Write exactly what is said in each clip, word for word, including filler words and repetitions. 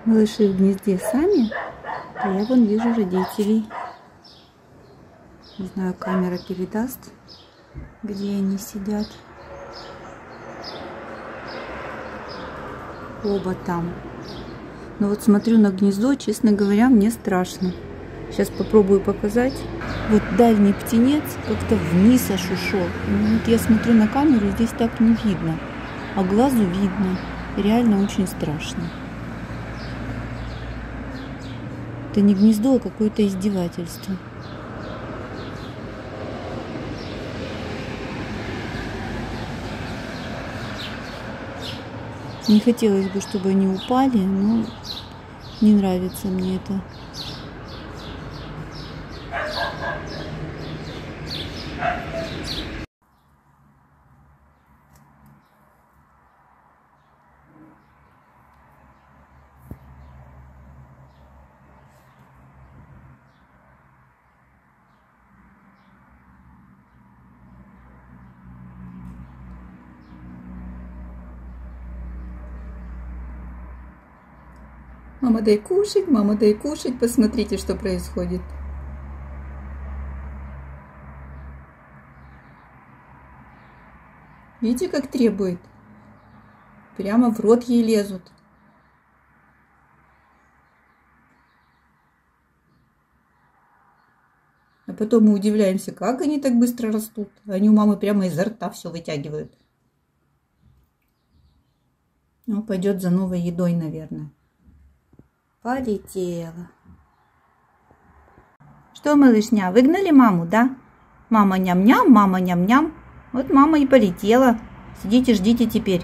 Малыши в гнезде сами, а я вон вижу родителей. Не знаю, камера передаст, где они сидят. Оба там. Но вот смотрю на гнездо, честно говоря, мне страшно. Сейчас попробую показать. Вот дальний птенец как-то вниз аж ушел. Вот я смотрю на камеру, здесь так не видно. А глазу видно. Реально очень страшно. Это не гнездо, а какое-то издевательство. Не хотелось бы, чтобы они упали, но не нравится мне это. Мама, дай кушать, мама, дай кушать. Посмотрите, что происходит. Видите, как требует? Прямо в рот ей лезут. А потом мы удивляемся, как они так быстро растут. Они у мамы прямо изо рта все вытягивают. Ну, пойдет за новой едой, наверное. Полетела. Что, малышня, выгнали маму, да? Мама ням-ням, мама ням-ням. Вот мама и полетела. Сидите, ждите теперь.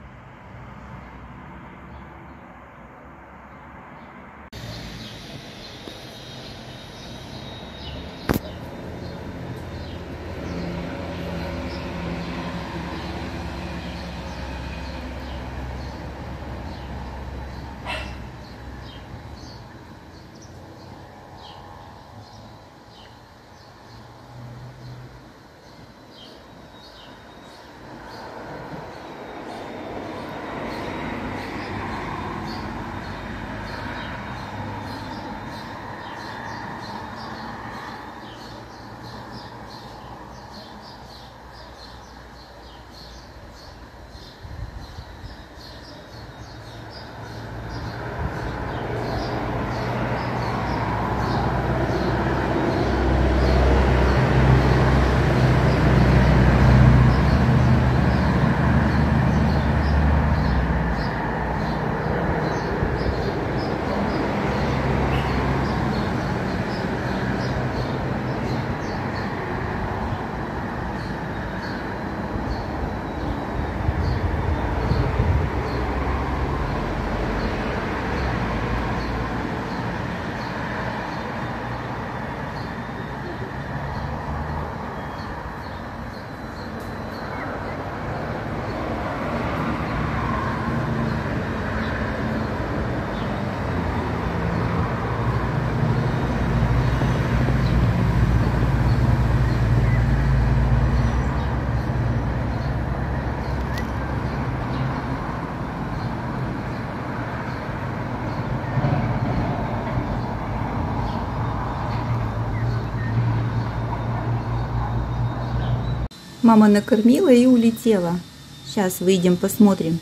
Мама накормила и улетела. Сейчас выйдем, посмотрим,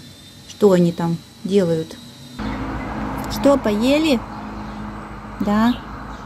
что они там делают. Что, поели? Да.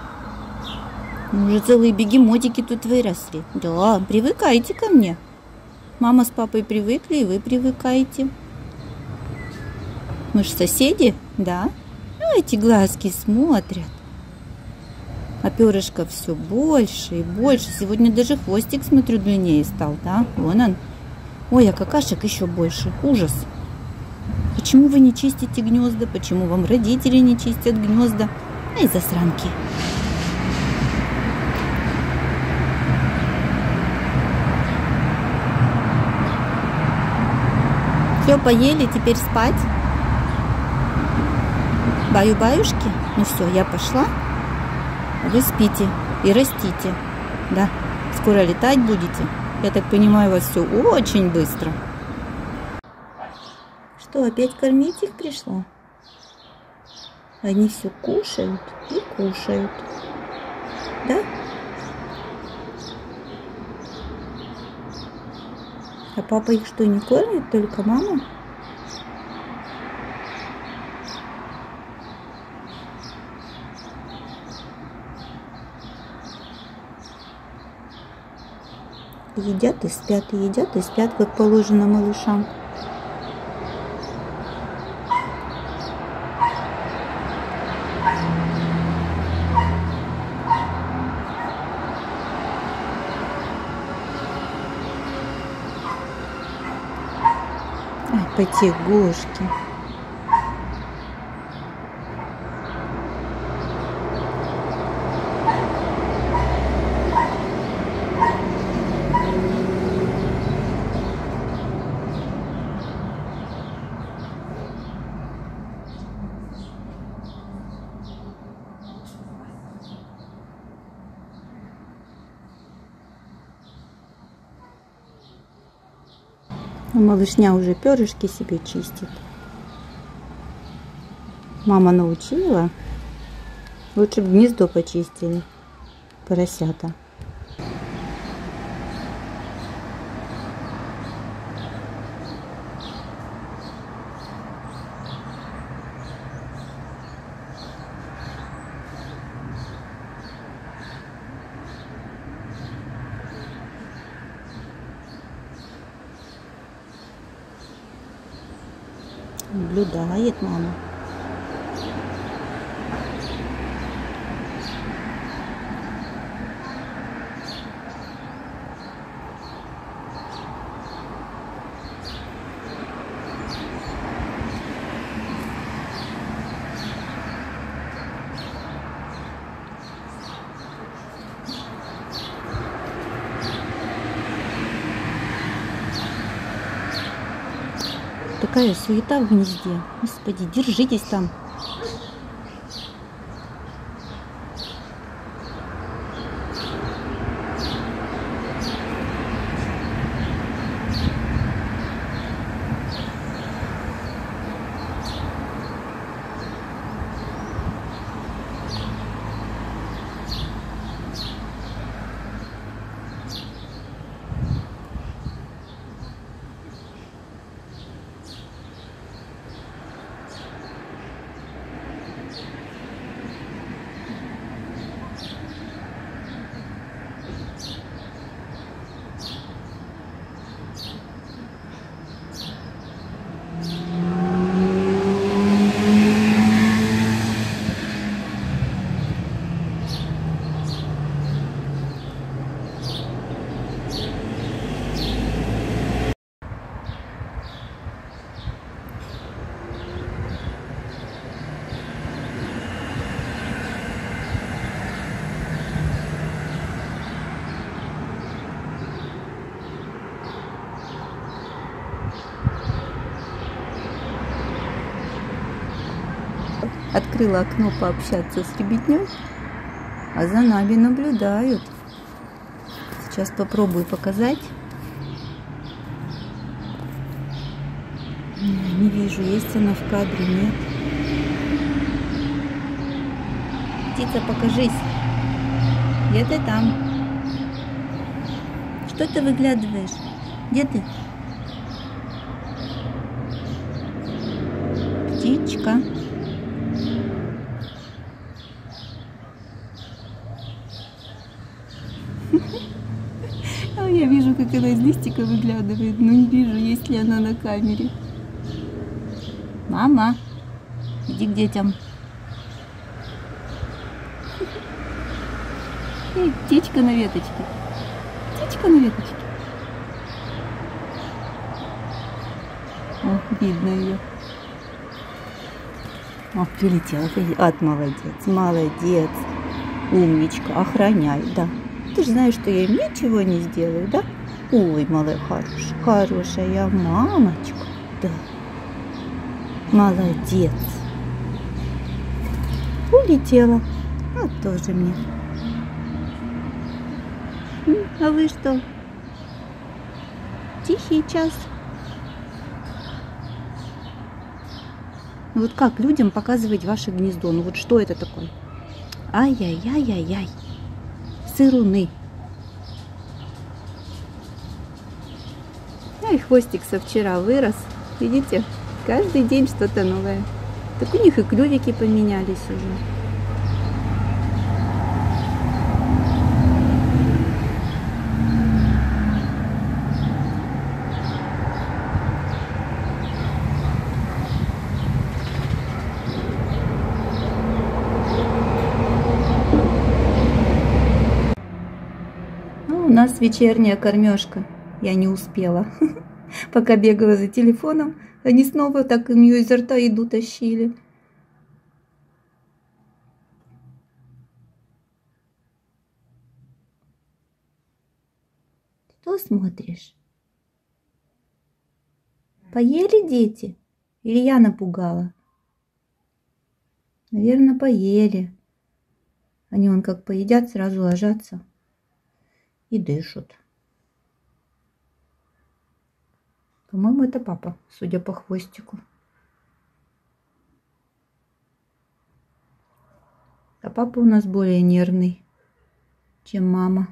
Уже целые бегемотики тут выросли. Да, привыкайте ко мне. Мама с папой привыкли, и вы привыкаете. Мы же соседи, да? Ну, эти глазки смотрят. А перышко все больше и больше. Сегодня даже хвостик, смотрю, длиннее стал, да? Вон он. Ой, а какашек еще больше. Ужас. Почему вы не чистите гнезда? Почему вам родители не чистят гнезда? Ай, засранки. Все, поели, теперь спать. Баю-баюшки? Ну все, я пошла. Вы спите и растите. Да, скоро летать будете. Я так понимаю, у вас все очень быстро. Что, опять кормить их пришла? Они все кушают и кушают. Да? А папа их что, не кормит, только мама? Едят и спят, и едят и спят, как положено малышам. Ай, потягушки. Малышня уже перышки себе чистит. Мама научила. Лучше бы гнездо почистили. Поросята. Наблюдает мама. Такая суета в гнезде. Господи, держитесь там. Открыла окно пообщаться с ребятней, а за нами наблюдают. Сейчас попробую показать. Не вижу, есть она в кадре, нет. Птица, покажись. Где ты там? Что ты выглядываешь? Где ты? Птичка. А я вижу, как она из листика выглядывает, но не вижу, есть ли она на камере. Мама, иди к детям. Эй, птичка на веточке. Птичка на веточке. О, видно ее. О, прилетела. От, молодец, молодец. Умничка, охраняй, да. Ты же знаешь, что я им ничего не сделаю, да? Ой, малая хорошая, хорошая мамочка, да. Молодец. Улетела. А тоже мне. А вы что? Тихий час. Ну вот как людям показывать ваше гнездо? Ну вот что это такое? Ай-яй-яй-яй-яй. Сыруны. А и хвостик со вчера вырос. Видите? Каждый день что-то новое. Так у них и клювики поменялись уже. Ну, у нас вечерняя кормежка. Я не успела. Пока бегала за телефоном, они снова так у нее изо рта еду тащили. Что смотришь? Поели дети? Или я напугала? Наверное, поели. Они вон как поедят, сразу ложатся и дышат. По-моему, это папа, судя по хвостику. А папа у нас более нервный, чем мама.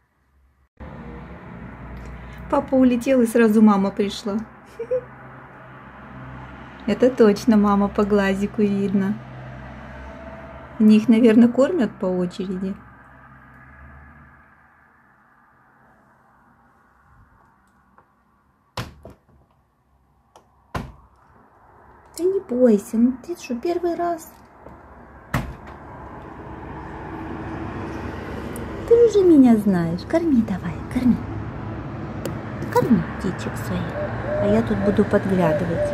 Папа улетел, и сразу мама пришла. Это точно мама, по глазику видно. Они их, наверное, кормят по очереди. Да не бойся, ну ты что, первый раз? Ты уже меня знаешь. Корми давай, корми. Корми птичек своих. А я тут буду подглядывать.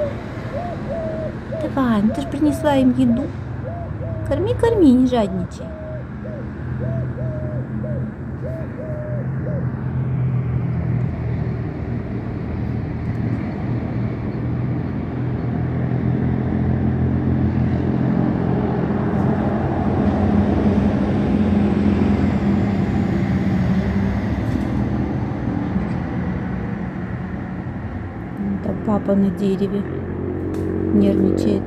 Давай, ну ты же принесла им еду. Корми, корми, не жадничай. Это папа на дереве нервничает.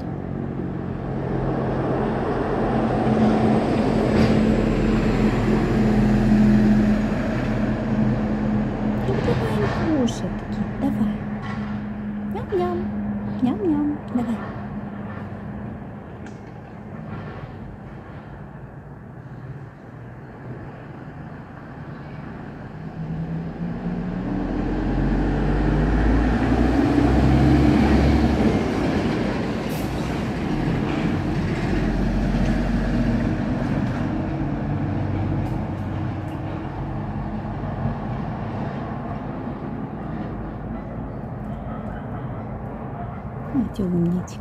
Кушать, давай. Ням-ням, ням-ням, давай. Вот умничка.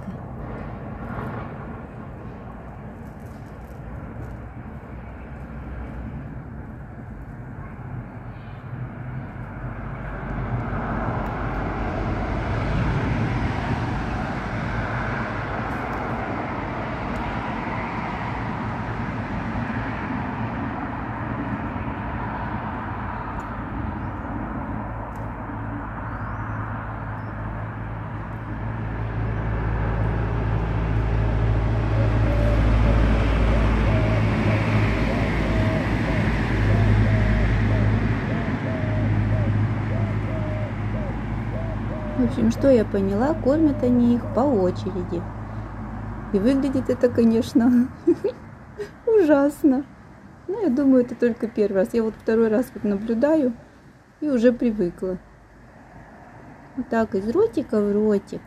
В общем, что я поняла, кормят они их по очереди. И выглядит это, конечно, ужасно. Но я думаю, это только первый раз. Я вот второй раз вот наблюдаю и уже привыкла. Вот так из ротика в ротик.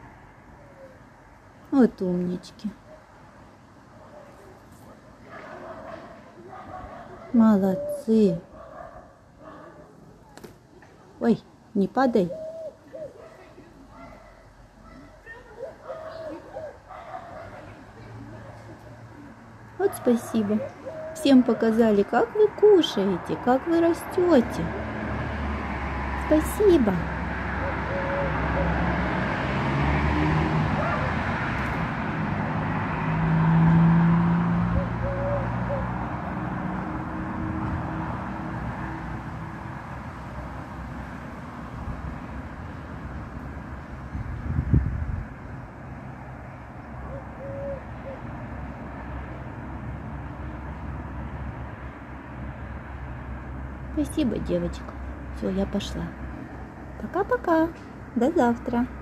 Вот умнички. Молодцы. Ой, не падай. Вот спасибо. Всем показали, как вы кушаете, как вы растете. Спасибо. Спасибо, девочка. Все, я пошла. Пока-пока. До завтра.